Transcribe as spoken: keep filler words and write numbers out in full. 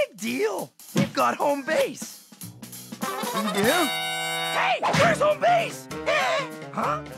big deal. We've got home base. We do? Hey, where's home base? Huh?